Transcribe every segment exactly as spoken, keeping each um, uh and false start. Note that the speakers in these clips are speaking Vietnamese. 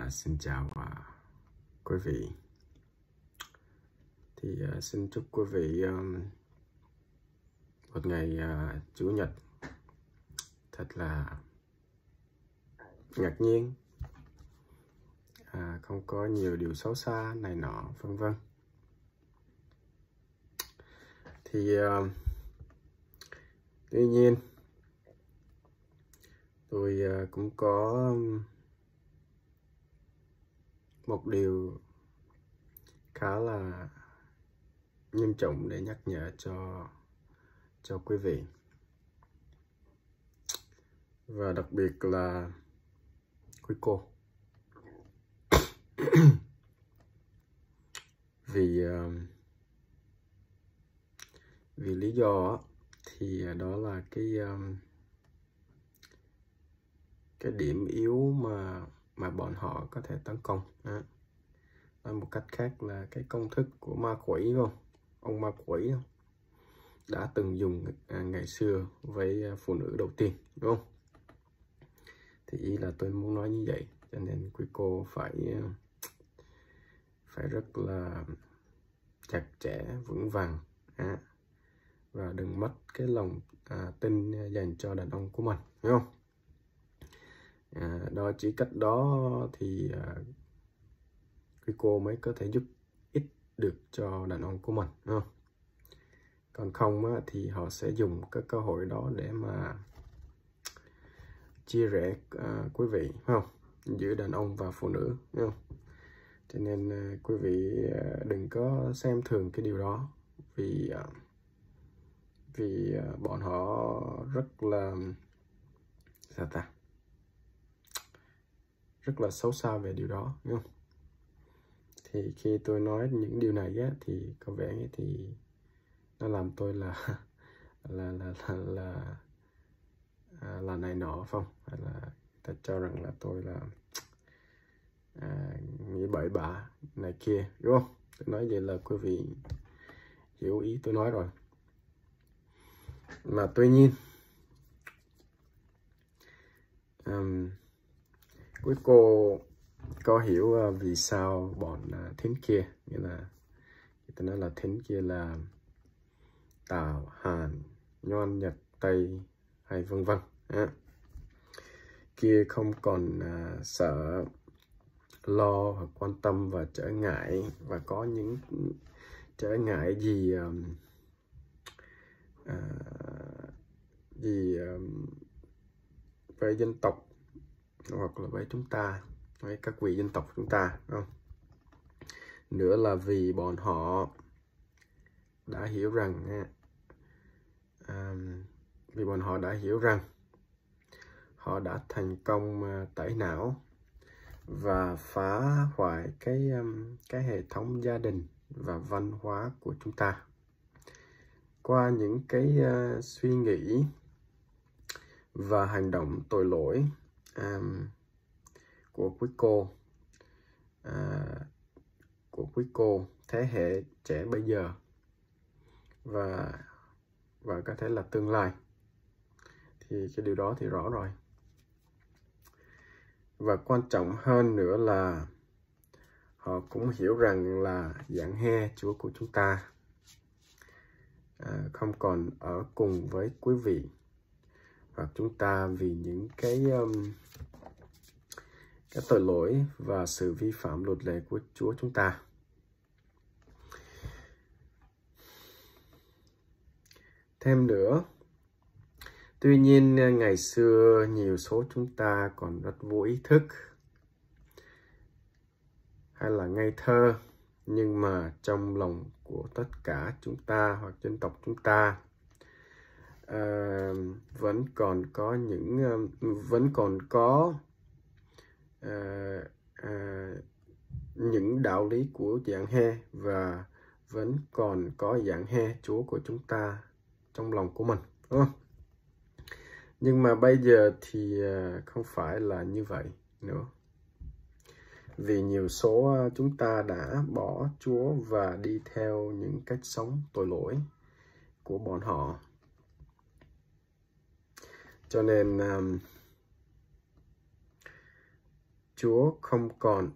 À, xin chào à, quý vị. Thì à, xin chúc quý vị um, một ngày à, Chủ nhật thật là ngạc nhiên, à, không có nhiều điều xấu xa này nọ vân vân. Thì à, tuy nhiên tôi à, cũng có một điều khá là nghiêm trọng để nhắc nhở cho cho quý vị, và đặc biệt là quý cô. vì vì lý do thì đó là cái cái điểm yếu mà mà bọn họ có thể tấn công. Đó. Nói một cách khác là cái công thức của ma quỷ, không? Ông ma quỷ không? Đã từng dùng à, ngày xưa với phụ nữ đầu tiên, đúng không? Thì ý là tôi muốn nói như vậy, cho nên quý cô phải phải rất là chặt chẽ, vững vàng, à, và đừng mất cái lòng à, tin dành cho đàn ông của mình, đúng không? À, đó, chỉ cách đó thì à, quý cô mới có thể giúp ích được cho đàn ông của mình, đúng không? Còn không á, thì họ sẽ dùng cái cơ hội đó để mà chia rẽ à, quý vị, không? Giữa đàn ông và phụ nữ, đúng không? Cho nên à, quý vị à, đừng có xem thường cái điều đó, vì à, vì à, bọn họ rất là sao ta rất là xấu xa về điều đó, đúng không? Thì khi tôi nói những điều này á, thì có vẻ thì nó làm tôi là là là là là, à, là này nọ, phải không? Hay là ta cho rằng là tôi là à, nghĩ bậy bạ này kia, đúng không? Tôi nói vậy là quý vị hiểu ý tôi nói rồi. Mà tuy nhiên um, quý cô có hiểu uh, vì sao bọn uh, thính kia, nghĩa là tôi nói là thính kia là Tàu, Hàn, Nhoan, Nhật, Tây hay vân vân à, kia không còn uh, sợ lo hoặc quan tâm và trở ngại, và có những trở ngại gì um, uh, gì um, với dân tộc hoặc là với chúng ta, với các vị dân tộc chúng ta, không? Nữa là vì bọn họ đã hiểu rằng um, vì bọn họ đã hiểu rằng họ đã thành công uh, tẩy não và phá hoại cái um, cái hệ thống gia đình và văn hóa của chúng ta qua những cái uh, suy nghĩ và hành động tội lỗi um, của quý cô uh, của quý cô thế hệ trẻ bây giờ và và có thể là tương lai. Thì cái điều đó thì rõ rồi. Và quan trọng hơn nữa là họ cũng hiểu rằng là dạng he Chúa của chúng ta à, không còn ở cùng với quý vị hoặc chúng ta vì những cái um, cái tội lỗi và sự vi phạm luật lệ của Chúa chúng ta. Thêm nữa, tuy nhiên ngày xưa nhiều số chúng ta còn rất vô ý thức hay là ngây thơ, nhưng mà trong lòng của tất cả chúng ta hoặc dân tộc chúng ta uh, vẫn còn có những uh, vẫn còn có uh, uh, những đạo lý của dạng he, và vẫn còn có dạng he Chúa của chúng ta trong lòng của mình, đúng không? Nhưng mà bây giờ thì không phải là như vậy nữa. Vì nhiều số chúng ta đã bỏ Chúa và đi theo những cách sống tội lỗi của bọn họ. Cho nên um, Chúa không còn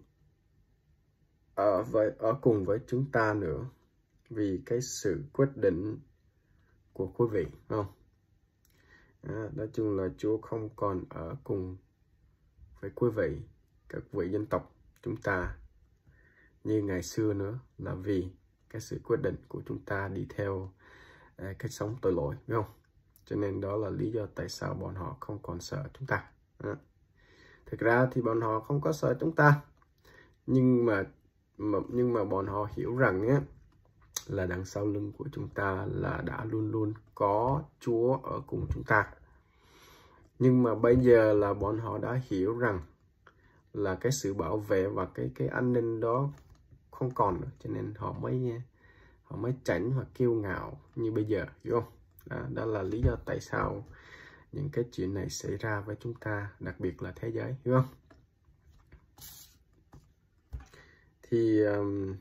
ở với ở cùng với chúng ta nữa vì cái sự quyết định của quý vị, không? À, nói chung là Chúa không còn ở cùng với quý vị, các vị dân tộc chúng ta như ngày xưa nữa, là vì cái sự quyết định của chúng ta đi theo à, cách sống tội lỗi, phải không? Cho nên đó là lý do tại sao bọn họ không còn sợ chúng ta. À. Thực ra thì bọn họ không có sợ chúng ta, nhưng mà, mà nhưng mà bọn họ hiểu rằng á, là đằng sau lưng của chúng ta là đã luôn luôn có Chúa ở cùng chúng ta. Nhưng mà bây giờ là bọn họ đã hiểu rằng là cái sự bảo vệ và cái cái an ninh đó không còn nữa, cho nên họ mới họ mới tránh hoặc kiêu ngạo như bây giờ, hiểu không? Đó, đó là lý do tại sao những cái chuyện này xảy ra với chúng ta, đặc biệt là thế giới, hiểu không? Thì um,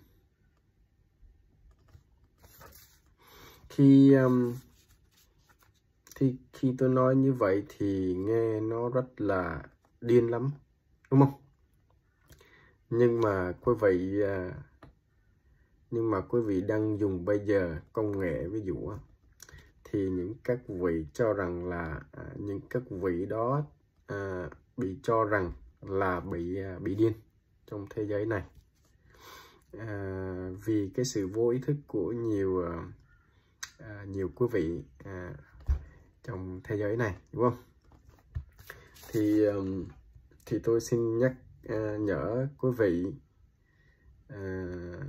khi um, thì khi tôi nói như vậy thì nghe nó rất là điên lắm, đúng không? Nhưng mà quý vị uh, nhưng mà quý vị đang dùng bây giờ công nghệ, ví dụ thì những các vị cho rằng là à, những các vị đó à, bị cho rằng là bị à, bị điên trong thế giới này, à, vì cái sự vô ý thức của nhiều à, nhiều quý vị à, trong thế giới này, đúng không? Thì um, thì tôi xin nhắc à, nhở quý vị à,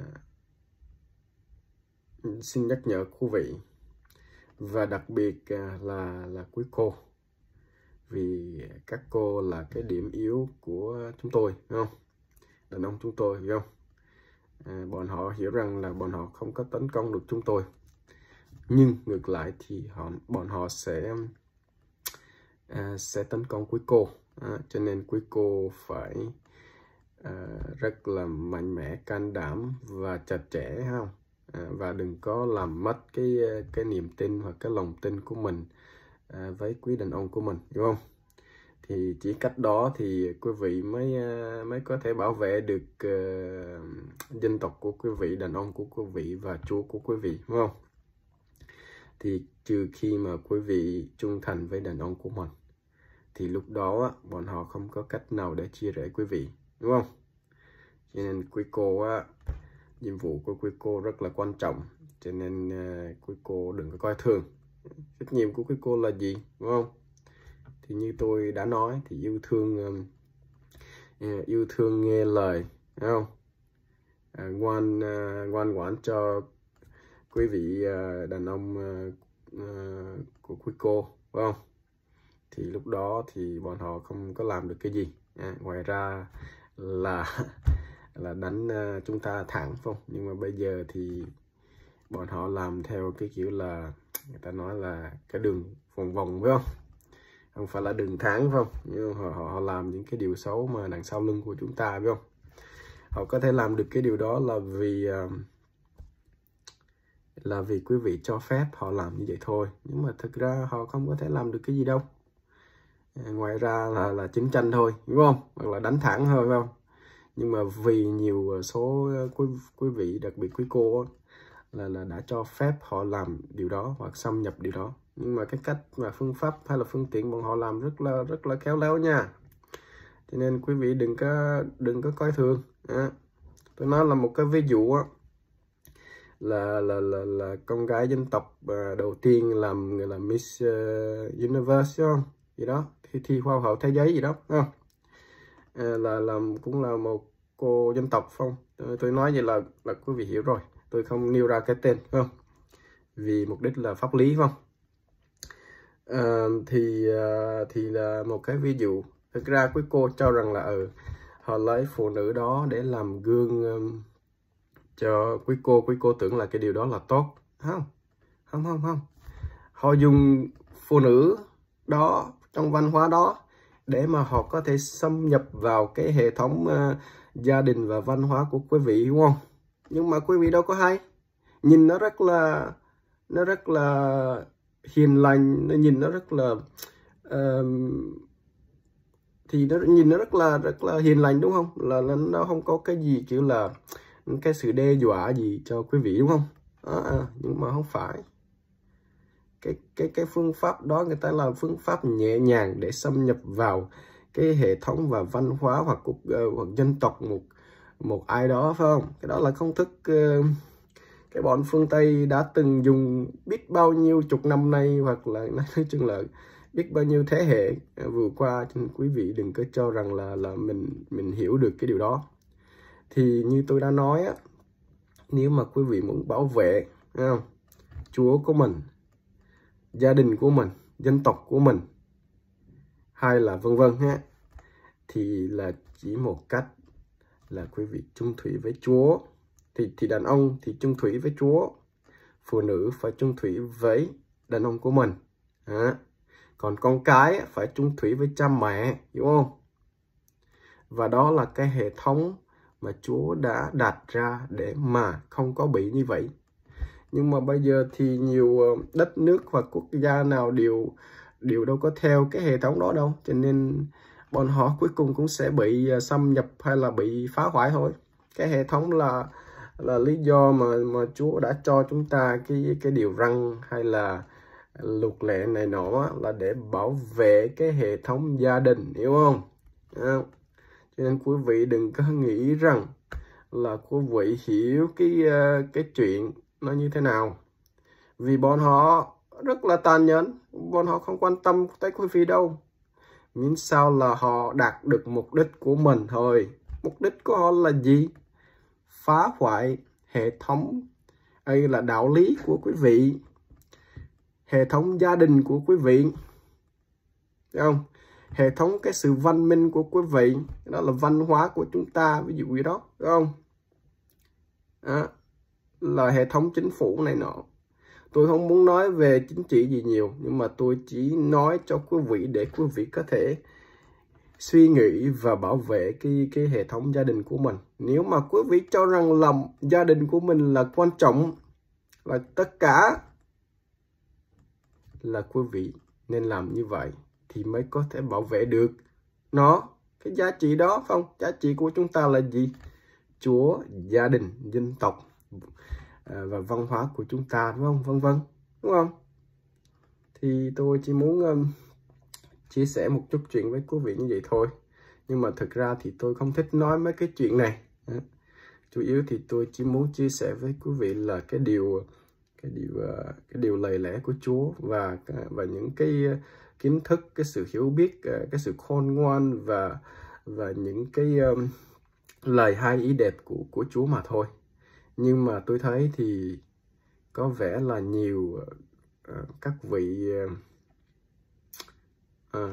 xin nhắc nhở quý vị và đặc biệt là là quý cô, vì các cô là cái điểm yếu của chúng tôi, đúng không? Đàn ông chúng tôi, hiểu không? À, bọn họ hiểu rằng là bọn họ không có tấn công được chúng tôi, nhưng ngược lại thì họ bọn họ sẽ à, sẽ tấn công quý cô. À, cho nên quý cô phải à, rất là mạnh mẽ, can đảm và chặt chẽ, không? À, và đừng có làm mất cái cái niềm tin hoặc cái lòng tin của mình à, với quý đàn ông của mình, hiểu không? Thì chỉ cách đó thì quý vị mới mới có thể bảo vệ được uh, dân tộc của quý vị, đàn ông của quý vị và Chúa của quý vị, đúng không? Thì trừ khi mà quý vị trung thành với đàn ông của mình, thì lúc đó bọn họ không có cách nào để chia rẽ quý vị, đúng không? Cho nên quý cô á, nhiệm vụ của quý cô rất là quan trọng, cho nên uh, quý cô đừng có coi thường. Trách nhiệm của quý cô là gì, đúng không? Thì như tôi đã nói thì yêu thương uh, yêu thương nghe lời, đúng không? Uh, ngoan uh, ngoan ngoãn cho quý vị uh, đàn ông uh, uh, của quý cô, đúng không? Thì lúc đó thì bọn họ không có làm được cái gì à, ngoài ra là là đánh uh, chúng ta thẳng, không? Nhưng mà bây giờ thì bọn họ làm theo cái kiểu là người ta nói là cái đường vòng vòng, phải không? Không phải là đường thẳng, phải không? Nhưng họ, họ làm những cái điều xấu mà đằng sau lưng của chúng ta, phải không? Họ có thể làm được cái điều đó là vì uh, là vì quý vị cho phép họ làm như vậy thôi, nhưng mà thực ra họ không có thể làm được cái gì đâu. À, ngoài ra là là chiến tranh thôi, đúng không? Hoặc là đánh thẳng thôi, phải không? Nhưng mà vì nhiều số quý quý vị, đặc biệt quý cô là là đã cho phép họ làm điều đó hoặc xâm nhập điều đó, nhưng mà cái cách mà phương pháp hay là phương tiện bọn họ làm rất là rất là khéo léo nha. Cho nên quý vị đừng có đừng có coi thường. À, tôi nói là một cái ví dụ á, là là là là con gái dân tộc đầu tiên làm người là Miss Universe, không? Gì đó, thi thi hoa hậu thế giới gì đó, không? À, là làm cũng là một cô dân tộc, không? Tôi, tôi nói vậy là là quý vị hiểu rồi. Tôi không nêu ra cái tên, không? Vì mục đích là pháp lý, không? À, thì thì là một cái ví dụ. Thực ra quý cô cho rằng là ừ, họ lấy phụ nữ đó để làm gương um, cho quý cô. Quý cô tưởng là cái điều đó là tốt, không? Không, không, không. Họ dùng phụ nữ đó trong văn hóa đó để mà họ có thể xâm nhập vào cái hệ thống uh, gia đình và văn hóa của quý vị, đúng không? Nhưng mà quý vị đâu có hay. Nhìn nó rất là nó rất là hiền lành, nó nhìn nó rất là uh, thì nó nhìn nó rất là rất là hiền lành đúng không, là, là nó không có cái gì kiểu là cái sự đe dọa gì cho quý vị đúng không. À, à, nhưng mà không phải, cái cái cái phương pháp đó người ta làm phương pháp nhẹ nhàng để xâm nhập vào cái hệ thống và văn hóa hoặc cuộc uh, hoặc dân tộc một một ai đó, phải không? Cái đó là công thức uh, cái bọn phương Tây đã từng dùng biết bao nhiêu chục năm nay, hoặc là nói chung là biết bao nhiêu thế hệ vừa qua. Cho nên quý vị đừng có cho rằng là là mình mình hiểu được cái điều đó. Thì như tôi đã nói á, nếu mà quý vị muốn bảo vệ không, Chúa của mình, gia đình của mình, dân tộc của mình, hay là vân vân ha, thì là chỉ một cách là quý vị chung thủy với Chúa. Thì thì đàn ông thì chung thủy với Chúa, phụ nữ phải chung thủy với đàn ông của mình. À, còn con cái phải chung thủy với cha mẹ, hiểu không? Và đó là cái hệ thống mà Chúa đã đặt ra để mà không có bị như vậy. Nhưng mà bây giờ thì nhiều đất nước hoặc quốc gia nào đều đều đâu có theo cái hệ thống đó đâu, cho nên bọn họ cuối cùng cũng sẽ bị xâm nhập hay là bị phá hoại thôi. Cái hệ thống là là lý do mà mà Chúa đã cho chúng ta cái cái điều răn hay là luật lệ này nọ, là để bảo vệ cái hệ thống gia đình, hiểu không? À, cho nên quý vị đừng có nghĩ rằng là quý vị hiểu cái cái chuyện nó như thế nào, vì bọn họ rất là tàn nhẫn, bọn họ không quan tâm tới quý vị đâu, miễn sao là họ đạt được mục đích của mình thôi. Mục đích của họ là gì? Phá hoại hệ thống hay là đạo lý của quý vị, hệ thống gia đình của quý vị, thấy không? Hệ thống cái sự văn minh của quý vị, đó là văn hóa của chúng ta, ví dụ như đó, thấy không? Đó, là hệ thống chính phủ này nọ. Tôi không muốn nói về chính trị gì nhiều, nhưng mà tôi chỉ nói cho quý vị để quý vị có thể suy nghĩ và bảo vệ cái cái hệ thống gia đình của mình. Nếu mà quý vị cho rằng là gia đình của mình là quan trọng, là tất cả, là quý vị nên làm như vậy thì mới có thể bảo vệ được nó, cái giá trị đó, phải không? Giá trị của chúng ta là gì? Chúa, gia đình, dân tộc và văn hóa của chúng ta, đúng không? Vân vân, đúng không? Thì tôi chỉ muốn um, chia sẻ một chút chuyện với quý vị như vậy thôi. Nhưng mà thực ra thì tôi không thích nói mấy cái chuyện này. Chủ yếu thì tôi chỉ muốn chia sẻ với quý vị là cái điều cái điều cái điều lời lẽ của Chúa, và và những cái kiến thức, cái sự hiểu biết, cái sự khôn ngoan và và những cái um, lời hay ý đẹp của của Chúa mà thôi. Nhưng mà tôi thấy thì có vẻ là nhiều uh, các vị uh, uh,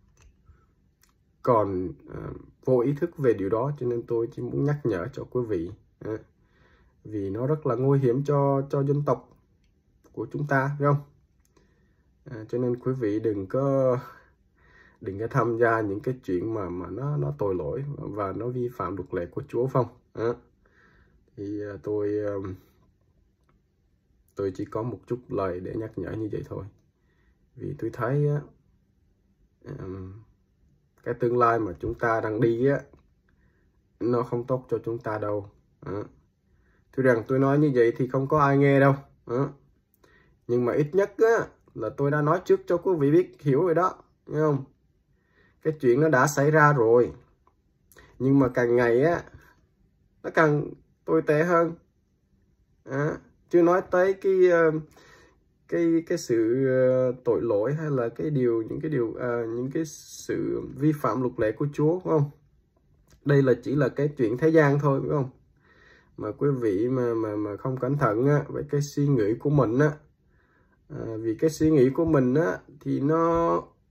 còn uh, vô ý thức về điều đó, cho nên tôi chỉ muốn nhắc nhở cho quý vị, uh, vì nó rất là nguy hiểm cho cho dân tộc của chúng ta, phải không? Uh, cho nên quý vị đừng có đừng có tham gia những cái chuyện mà mà nó nó tội lỗi và nó vi phạm luật lệ của Chúa, phải không? Uh, thì uh, tôi uh, tôi chỉ có một chút lời để nhắc nhở như vậy thôi, vì tôi thấy uh, um, cái tương lai mà chúng ta đang đi á, nó không tốt cho chúng ta đâu. À, tôi rằng tôi nói như vậy thì không có ai nghe đâu. À, nhưng mà ít nhất á, là tôi đã nói trước cho quý vị biết, hiểu rồi đó, nghe không? Cái chuyện nó đã xảy ra rồi, nhưng mà càng ngày á, nó càng tồi tệ hơn. À, chưa nói tới cái cái cái sự tội lỗi hay là cái điều những cái điều uh, những cái sự vi phạm luật lệ của Chúa, phải không? Đây là chỉ là cái chuyện thế gian thôi, phải không? Mà quý vị mà mà mà không cẩn thận á, với cái suy nghĩ của mình á, à, vì cái suy nghĩ của mình á thì nó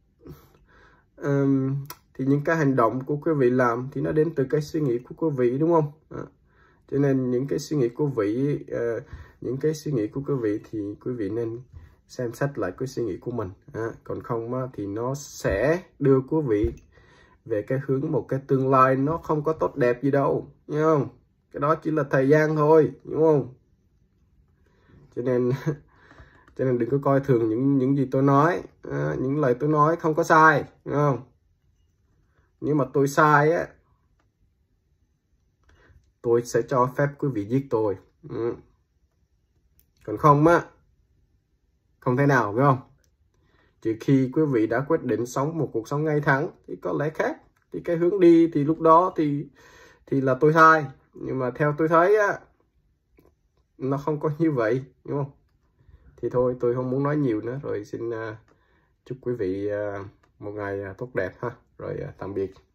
um, thì những cái hành động của quý vị làm thì nó đến từ cái suy nghĩ của quý vị, đúng không? À, cho nên những cái suy nghĩ của quý vị uh, những cái suy nghĩ của quý vị thì quý vị nên xem xét lại cái suy nghĩ của mình. À, còn không á, thì nó sẽ đưa quý vị về cái hướng một cái tương lai nó không có tốt đẹp gì đâu, hiểu không? Cái đó chỉ là thời gian thôi, đúng không? Cho nên cho nên đừng có coi thường những những gì tôi nói. À, những lời tôi nói không có sai, đúng không? Nếu mà tôi sai á, tôi sẽ cho phép quý vị giết tôi. Ừ. Còn không á, không thể nào, phải không? Trừ khi quý vị đã quyết định sống một cuộc sống ngay thẳng thì có lẽ khác. Thì cái hướng đi thì lúc đó thì thì là tôi sai. Nhưng mà theo tôi thấy á, nó không có như vậy, đúng không? Thì thôi, tôi không muốn nói nhiều nữa. Rồi xin uh, chúc quý vị uh, một ngày uh, tốt đẹp ha. Rồi uh, tạm biệt.